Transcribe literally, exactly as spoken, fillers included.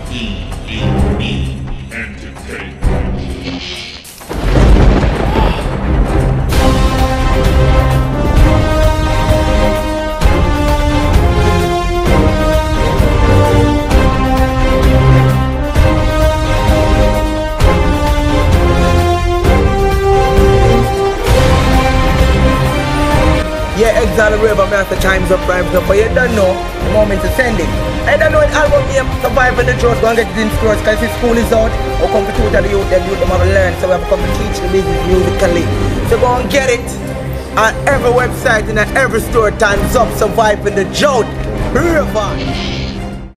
E E E Entertainment. Yeah, EXILE River, man, the time's up, rhymes up, but you don't know the moment to send it. I don't know the album name, Surviving the Drought, go and get it in stores, because if school is out, or come to tutor the youth, then youth them have to learn, so we have to come to teach the business musically. So go and get it on every website and at every store, time's up, Surviving the Drought River.